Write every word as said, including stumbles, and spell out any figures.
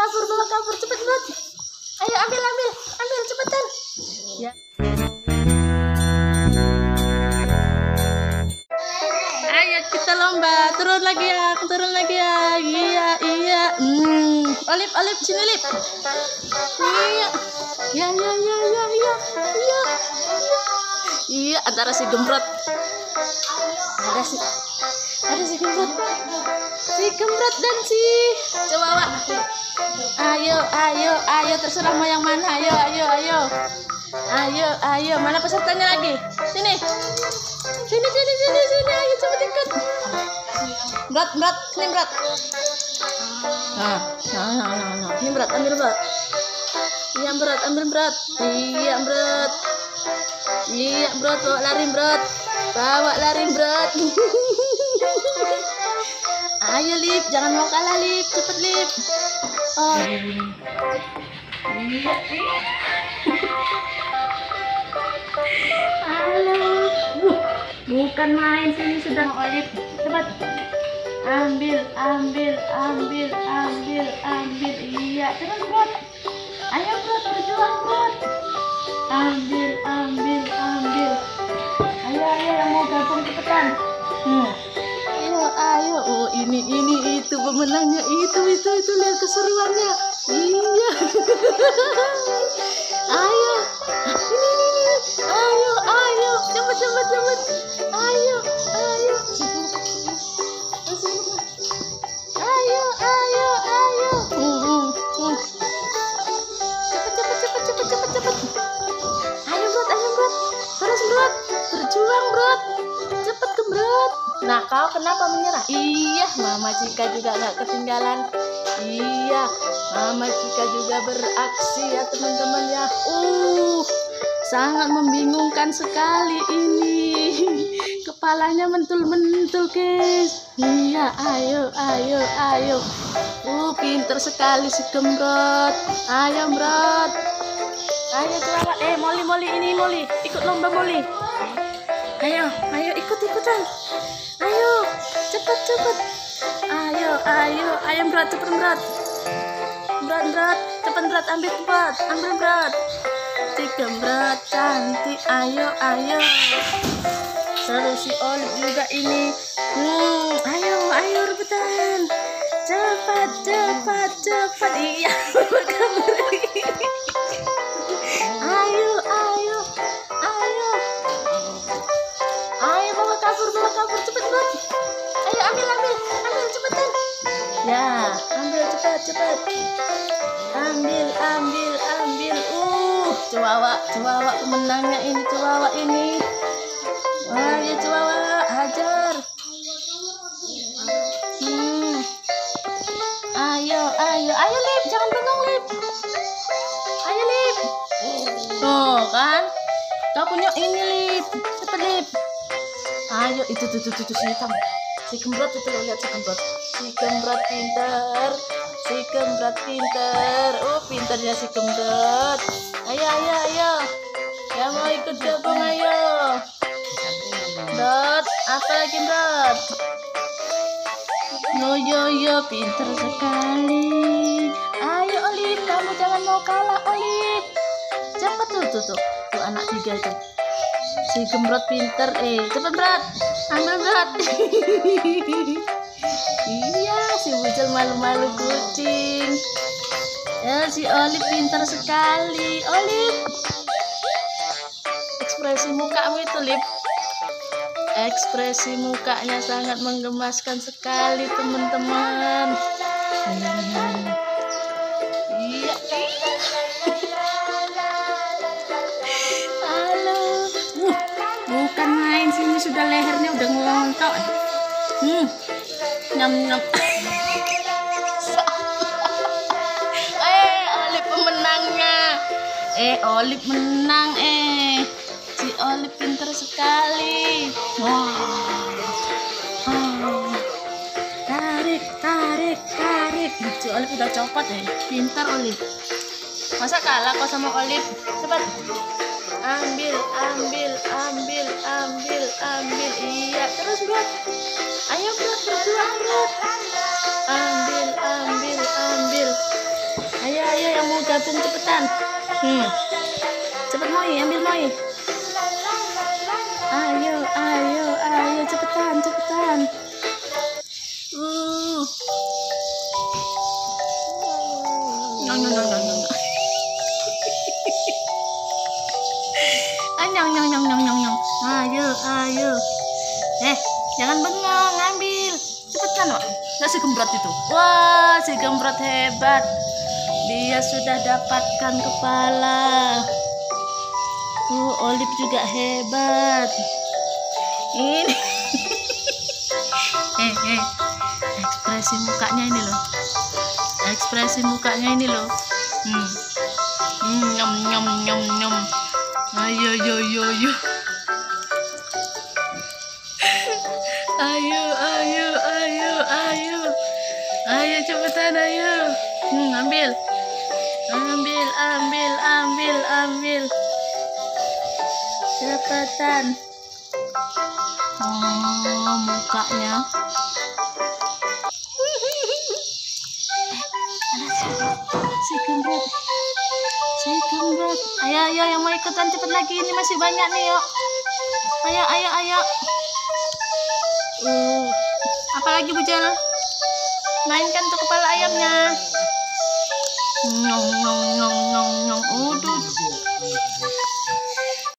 kabur, bawa kabur, cepet Brot. Ayo ambil, ambil, ambil cepetan. Ya. Ayo kita lomba, turun lagi ya, turun lagi ya. Iya, iya. Hmm, Olip, Olip, sini Olip. Iya. Ya, ya, ya, ya, ya. Iya. Iya, antara si Gembrot. Ada si Ada si Gembrot. Si Gembrot dan si Chihuahua. Ayo, ayo, ayo, terserah mau yang mana. Ayo, ayo, ayo. Ayo, ayo, mana pesertanya lagi? Sini. Sini, sini, sini, sini. Ayo cepet ikut. Brot, Brot, sini Brot. Nah, nah, nah, nah, nah. Ini Brot, ambil Brot. Iya Brot, ambil Brot. Iya Brot. Iya Brot, bawa lari Brot. Bawa lari Brot. Ayo Lip, jangan mau kalah Lip, cepet Lip. Oh. Iya. Halo. Bukan main, sini sedang Olip. Cepat. Ambil, ambil, ambil, ambil, ambil. Iya, terus Brot. Ayo Brot, berjuang Brot. Ambil, ambil, ambil. Ayo, ayo yang mau gabung cepetan. Hmm. Ayo, ayo. Oh, ini, ini, itu pemenangnya. Itu, itu, itu. Lihat keseruannya. Iya. Ayo. Ini, ini, ini. Ayo, ayo. Cepet, cepet, cepet. Ayo, ayo. Ayo, ayo, ayo. Hmm, hmm, hmm. Cepet, cepet, cepet, cepet, cepet, cepet. Ayo Brot, ayo Brot. Terus Brot. Berjuang Brot. Cepet ke Brot. Nah, kau kenapa menyerah? Iya, Mama Cika juga nggak ketinggalan. Iya, Mama Cika juga beraksi ya teman-teman ya. Uh, sangat membingungkan sekali ini. Kepalanya mentul-mentul guys. Iya, ayo, ayo, ayo. Uh, pinter sekali si Gembrot. Ayo Brot. Ayo coba. Eh, Molly, Molly ini Molly. Ikut lomba Molly. Ayo, ayo ikut-ikutan. Ayo, cepet cepet. Ayo, ayo, ayo Brot, cepet Brot. Brot, Brot, cepet Brot, ambil Brot, ambil Brot. Si Gembrot cantik, ayo, ayo. Seru si Olip juga ini. Hmm, ayo, ayo rebutan. Cepat, cepat, cepat. Iya, ayo, ayo, ayo. Ayo bawa kabur, bawa kabur, cepet Brot. Ayo ambil, ambil, ambil cepetan. Ya, ambil cepat, cepat. Ambil, ambil, ambil. Uh, Chihuahua, Chihuahua pemenangnya ini, Chihuahua ini. Wah, ya Chihuahua, hajar. Hmm. Ayo, ayo, ayo Lip, jangan bengong Lip. Ayo Lip. Tuh kan, kau punya ini Lip, cepet Lip. Ayo, itu tuh tuh tuh si hitam. Si Gembrot itu lihat si Gembrot. Si Gembrot pinter. Si Gembrot pinter. Oh, pinternya si Gembrot. Ayo, ayo, ayo. Yang mau ikut gabung ayo. Brot, apa lagi Brot? Yo yo yo, pinter sekali. Ayo Olip, kamu jangan mau kalah Olip. Cepet tuh tuh tuh. Tuh anak tiga itu. Si Gembrot pinter, eh cepet Brot, ambil Brot. Iya, si Bucel malu-malu kucing. Ya, si Olip pinter sekali. Olip, ekspresi mukamu itu Lip. Ekspresi mukanya sangat menggemaskan sekali teman-teman. Iya. Bukan main, sini sudah lehernya udah ngelontok. Hmm, nyam nyam. Eh, Olip pemenangnya. Eh, Olip menang eh. Si Olip pinter sekali. Wah. Oh. Tarik, tarik, tarik. Si Olip udah copot eh. Pinter Olip. Masa kalah kok sama Olip? Cepat. Ambil, ambil, ambil, ambil, ambil. Iya, terus Brot. Ayo Brot, berjuang Brot. Ambil, ambil, ambil. ayo yang mau gabung cepetan. Hmm. Cepet Moi, ambil Moi. Ayo, ayo, ayo cepetan, cepetan. Uh. Nyong nyong nyong nyong. Ah, nyong nyong nyong nyong nyong nyong. Ayo, ayo. Eh, jangan bengong, ngambil. Cepetan, Wak. Nggak si gembrot itu. Wah, si gembrot hebat. Dia sudah dapatkan kepala. Oh, Olive juga hebat. Ini. eh, eh. Ekspresi mukanya ini loh. Ekspresi mukanya ini loh. Hmm. Hmm, nyom nyom nyom nyom. Ayo yo yo yo. Ayo ayo ayo ayo. Ayo cepetan ayo. Hmm, ambil. Ambil ambil ambil ambil. Cepetan. Oh, mukanya. Si gembrot. Si gembrot. Ayo, ayo yang mau ikutan cepet lagi. Ini masih banyak nih, yuk. Ayo, ayo, ayo. Uh, apalagi Bujel? Mainkan tuh kepala ayamnya. Nyong, nyong, nyong, nyong, nyong. Udah.